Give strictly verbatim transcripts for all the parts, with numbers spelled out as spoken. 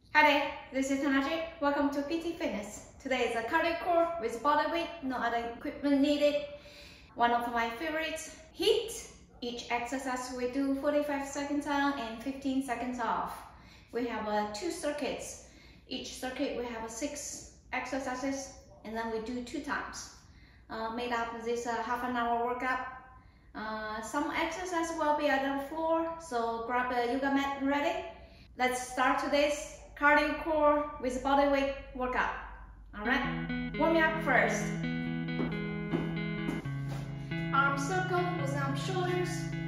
Hi there, this is Tanaji. Welcome to P T Fitness. Today is a cardio core with body weight, no other equipment needed. One of my favorites, HIIT. Each exercise we do forty-five seconds on and fifteen seconds off. We have uh, two circuits. Each circuit we have uh, six exercises and then we do two times. Uh, made up of this uh, half an hour workout. Uh, some exercise will be on the floor, so grab a yoga mat ready. Let's start today's cardio core with body weight workout. Alright, warming up first. Arm circle with arm shoulders.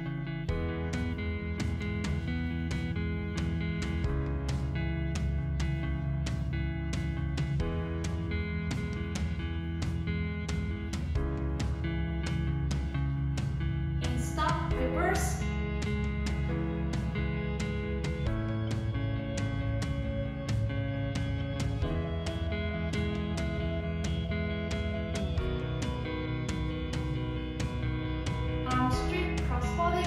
And stop, reverse. Arm straight, cross body.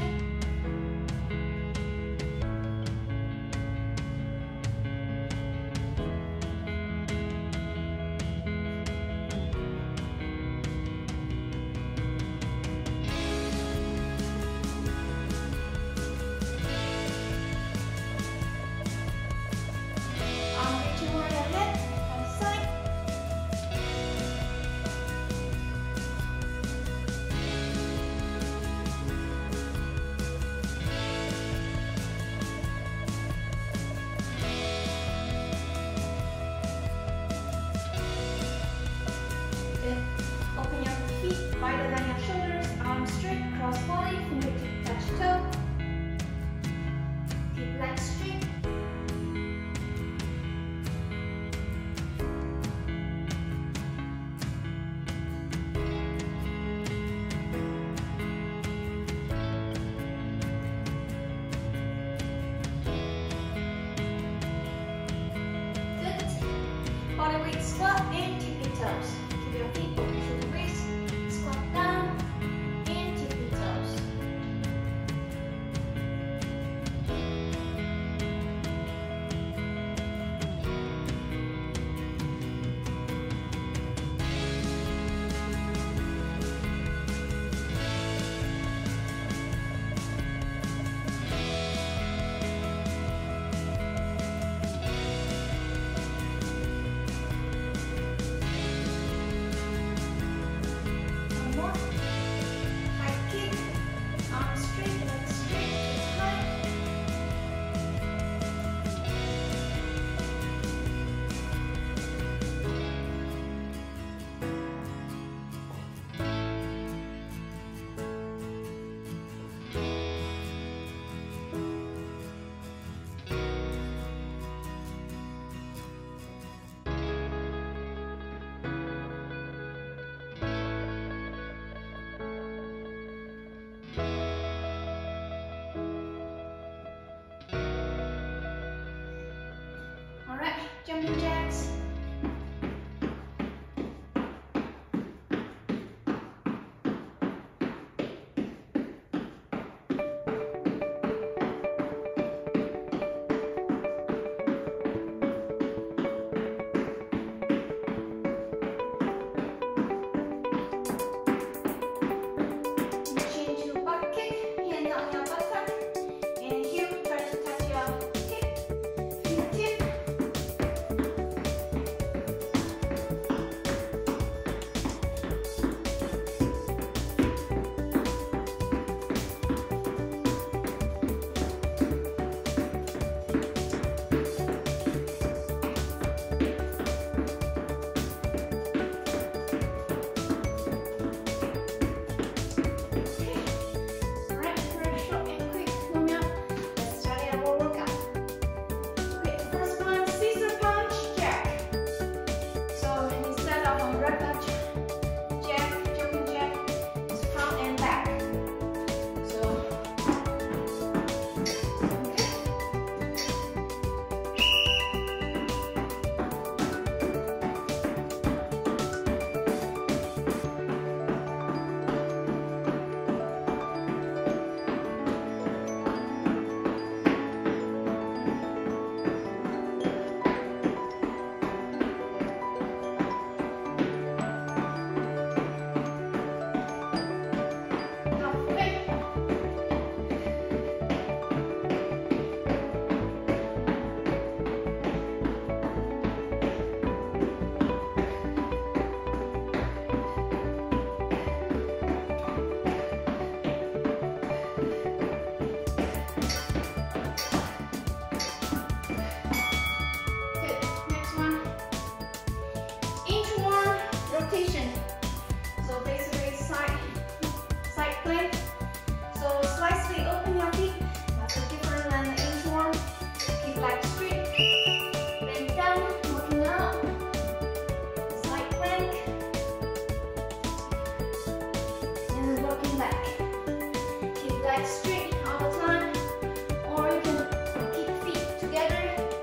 legs straight all the time, or you can keep feet together.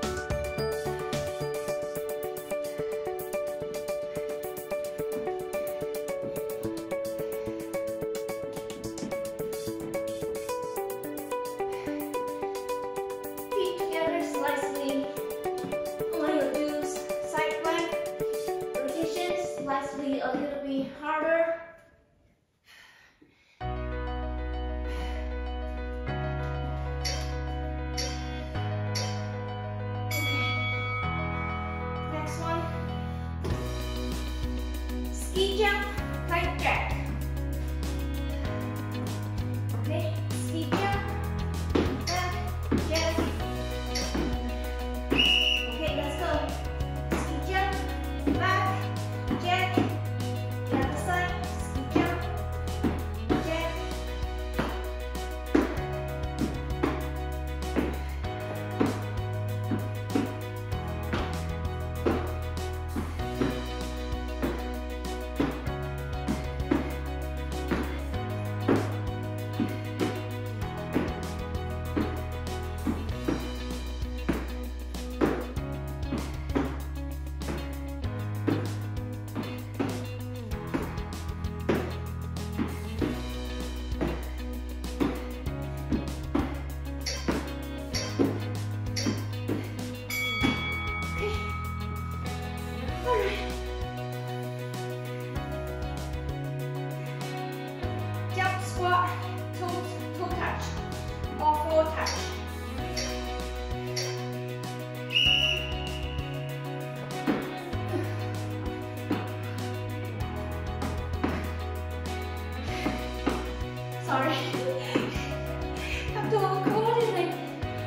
Feet together slightly. When you do side plank rotations, slightly a little bit harder. Ski jump, kite jack. Okay, ski jump, back, jack. Okay, let's go. Ski jump, back, jack. The other side, ski jump, jack. Jump squat, toe, toe touch, or floor touch. Sorry, have to coordinate.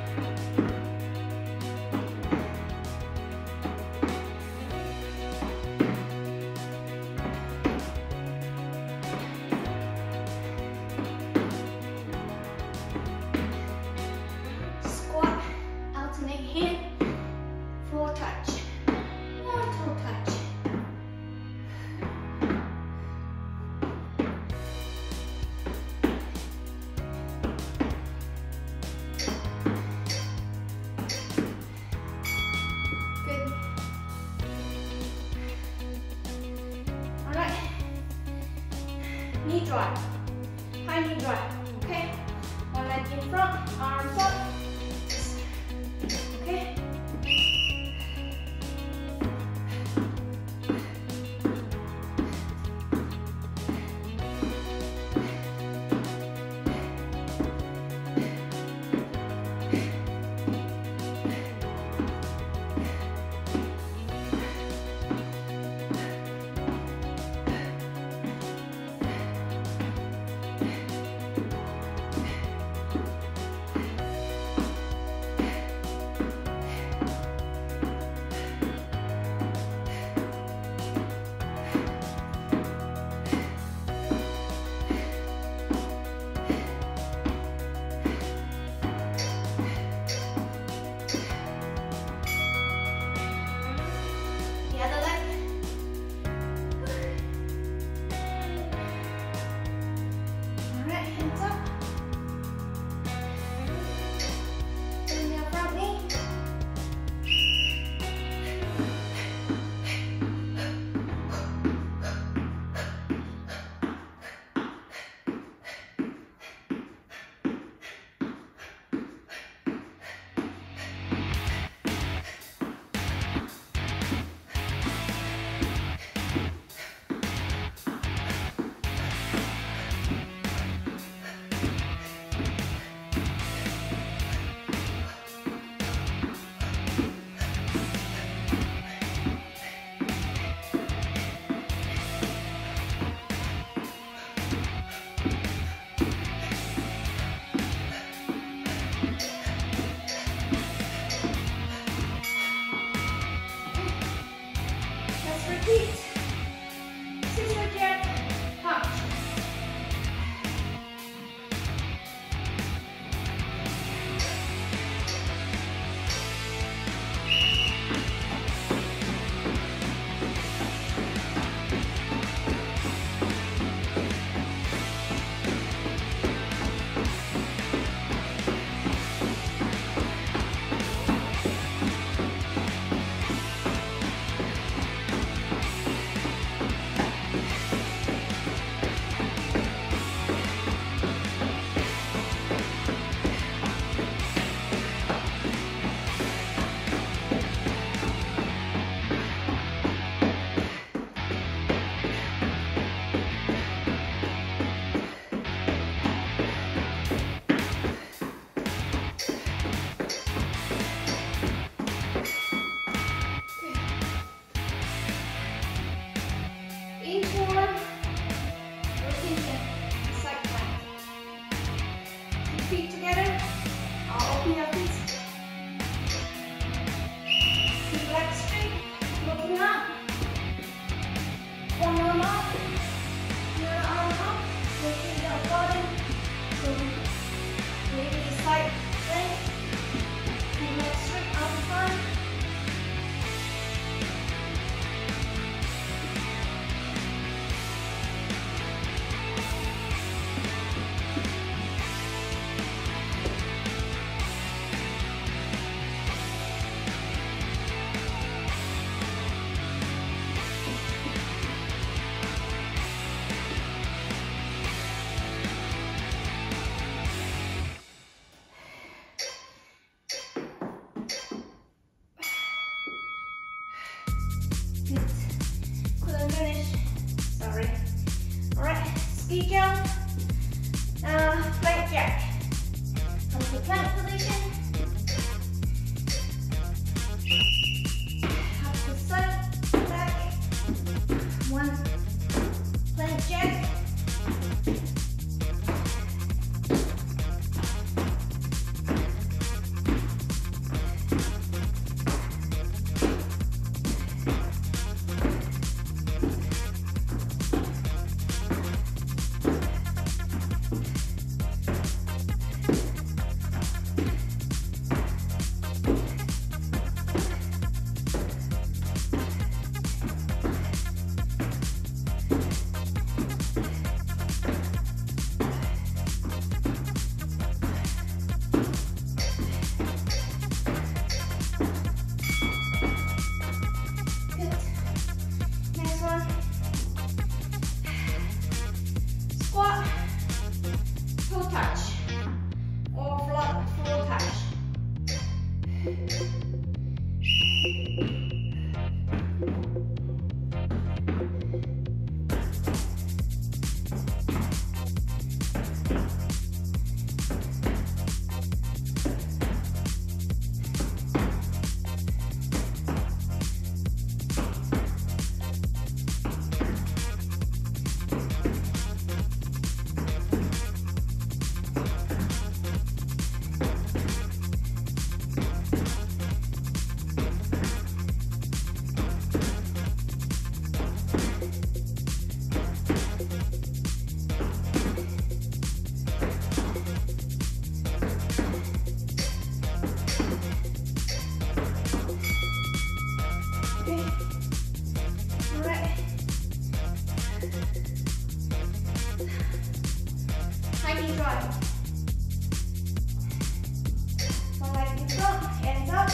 Squat, alternate hand, floor touch, or toe touch. Good. Alright. Knee drive. High knee drive. Okay? One leg in front, arms up. Okay? feet together. I'll open your feet. Keep legs straight, looking up. One arm up, the other arm up, lifting the bottom. So maybe side bend. Keep legs straight out in front. Couldn't finish. Sorry. Alright, ski jump. Uh, plank jack. Come to plank position. Up to side, back. One plank jack. Squat, toe touch, or flat floor touch. Hiking drive. One leg in front, hands up.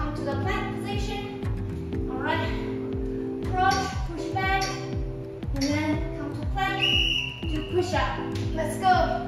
come to the plank position. Alright, approach, push back, and then come to plank, do push up. Let's go.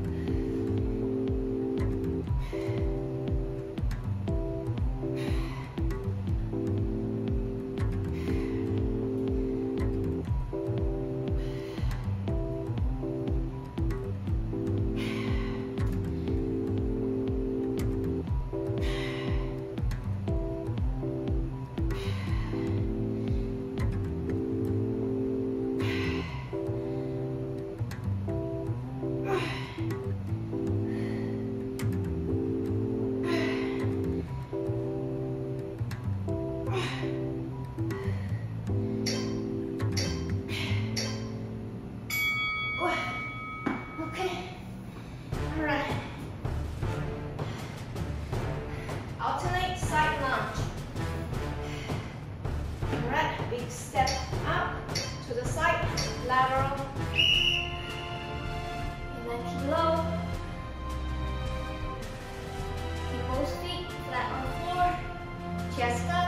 Alternate side lunge. Alright, big step up to the side, lateral. And then keep low. Keep both feet flat on the floor. Chest up.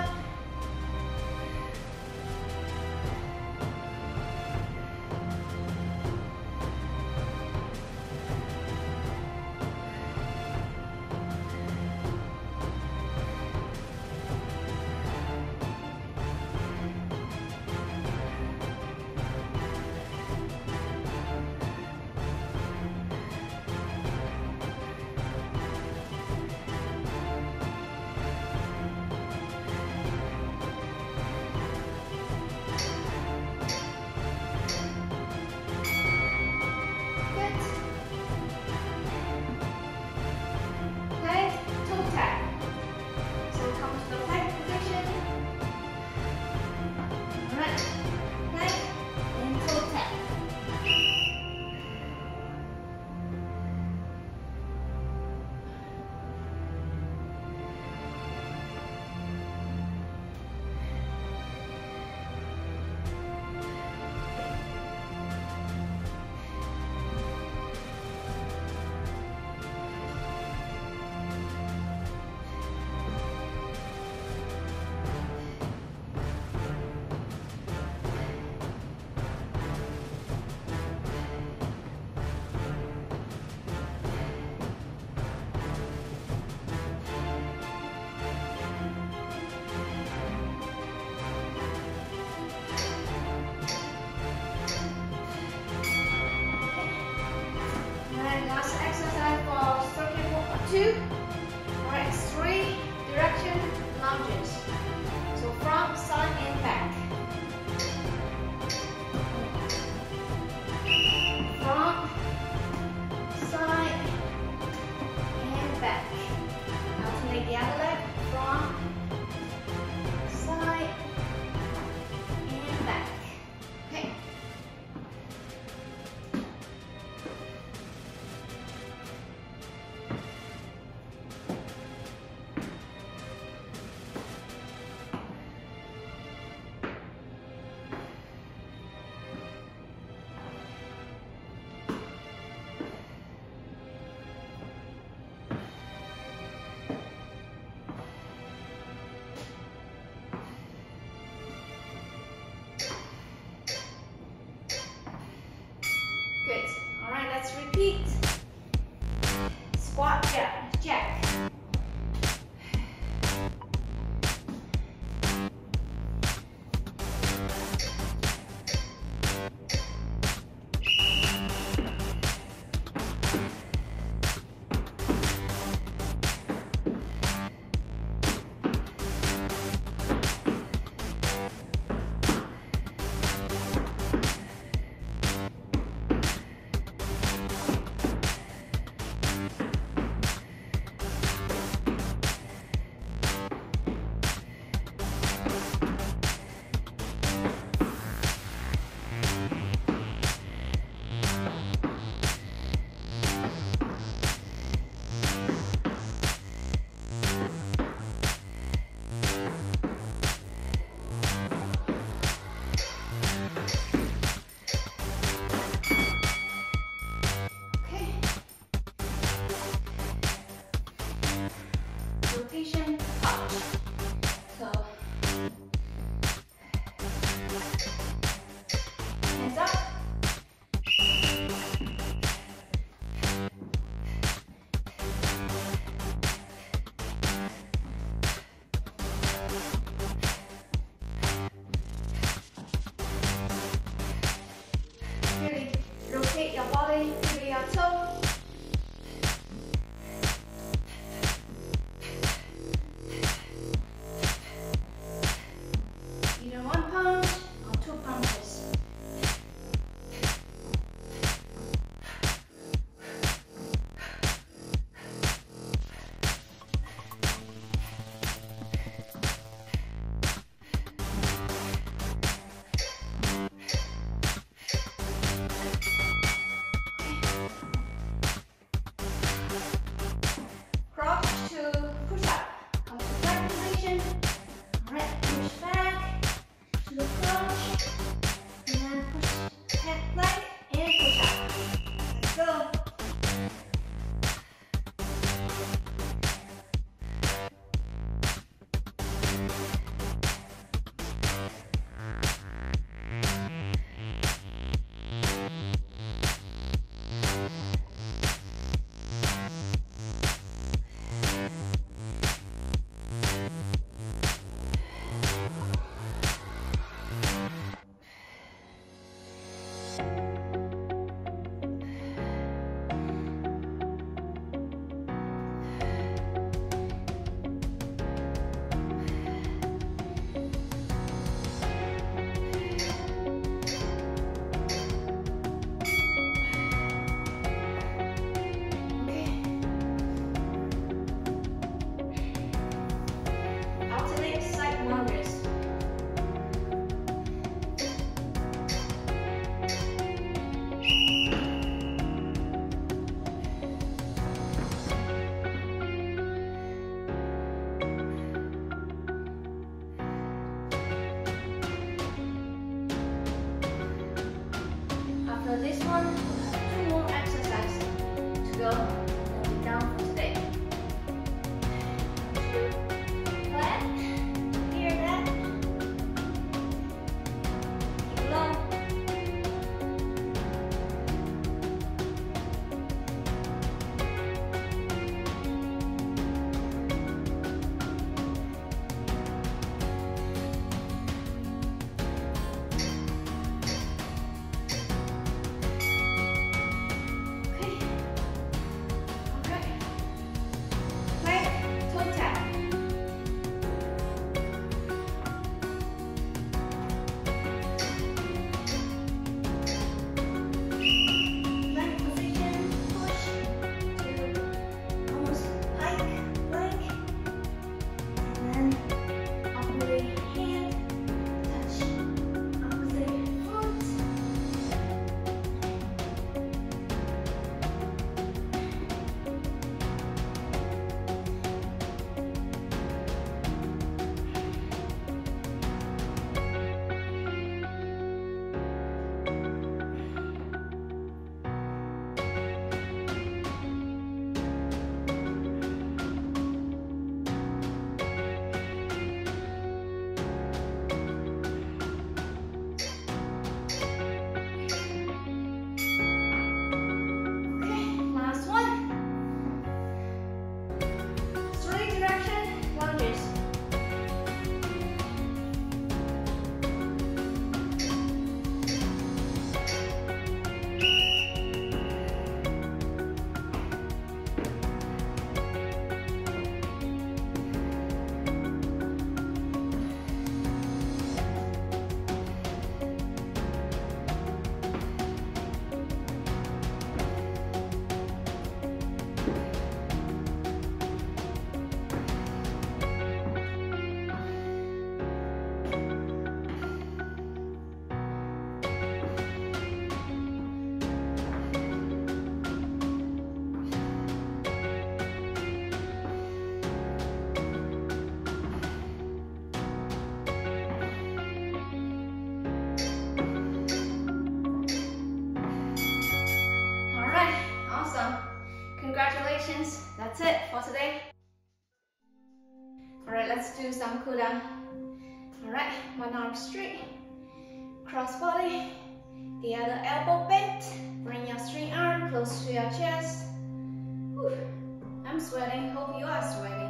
Congratulations, that's it for today. Alright, let's do some cool down. Alright, one arm straight, cross body, the other elbow bent. Bring your straight arm close to your chest. Whew. I'm sweating, hope you are sweating.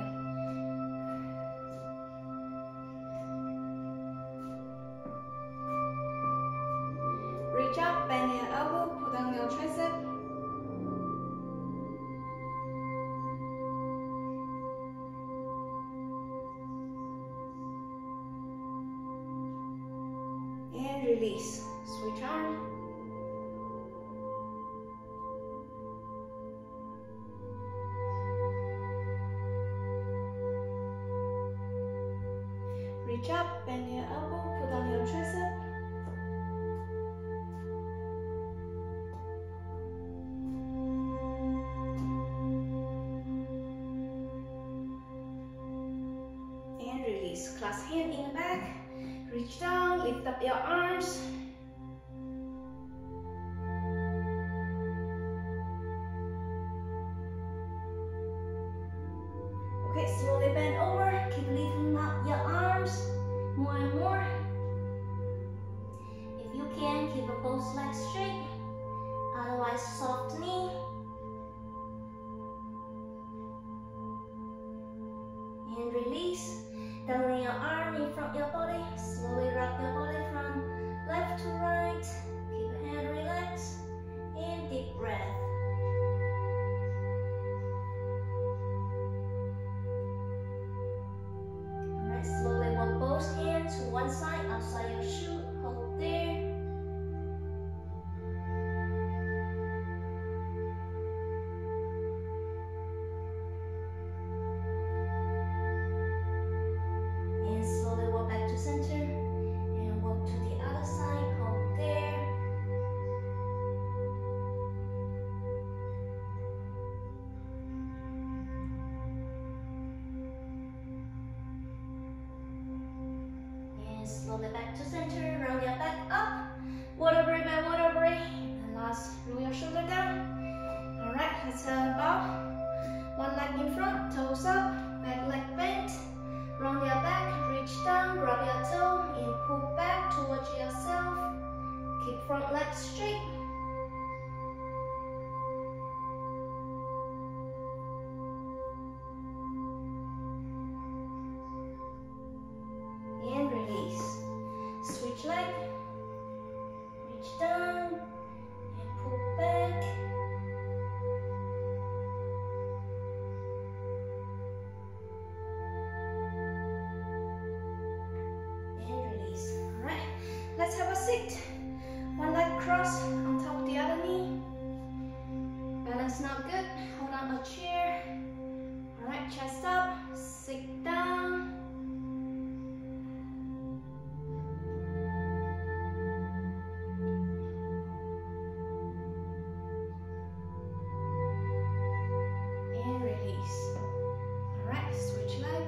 Reach up, bend your elbow, put down your tricep. And release. Switch arm. Reach up, bend your elbow, put down your tricep. And release. Clasp hand in the back. Reach down, lift up your arms. Okay, slowly bend over. Keep lifting up your arms more and more. If you can, keep both legs straight. Otherwise, soft knee. And release. Doubling your arm in front of your body. Slowly rock your body from left to right. Keep your hand relaxed. And deep breath. Alright, slowly walk both hands to one side, outside your shoe. Hold there. Center and walk to the other side, hold there. And slowly back to center, round your back up, water break by water break, and last, roll your shoulder down. Alright, let's uh, bow. One leg in front, toes up, back leg bent. Round your back, reach down, grab your toe, and pull back towards yourself. Keep front leg straight. And release. Switch leg. Reach down, and pull back. Let's have a sit. One leg cross on top of the other knee. Balance not good. Hold on a chair. Alright, chest up. Sit down. And release. Alright, switch leg.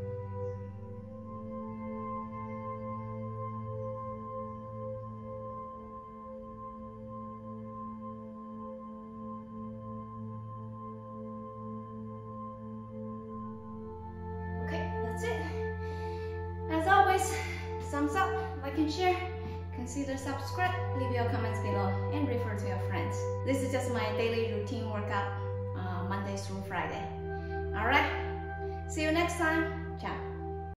Thumbs up, like and share, consider subscribe, leave your comments below, and refer to your friends. This is just my daily routine workout, uh, Monday through Friday. Alright, see you next time. Ciao.